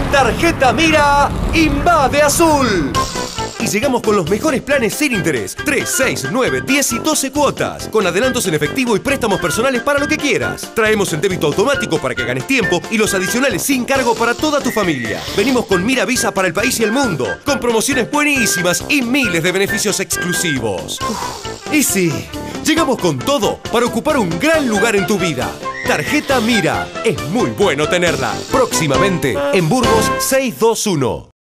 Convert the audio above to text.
Tarjeta Mira invade Azul. Y llegamos con los mejores planes sin interés. 3, 6, 9, 10 y 12 cuotas. Con adelantos en efectivo y préstamos personales para lo que quieras. Traemos el débito automático para que ganes tiempo y los adicionales sin cargo para toda tu familia. Venimos con Mira Visa para el país y el mundo. Con promociones buenísimas y miles de beneficios exclusivos. Y sí, llegamos con todo para ocupar un gran lugar en tu vida. Tarjeta Mira. Es muy bueno tenerla. Próximamente en Burgos 621.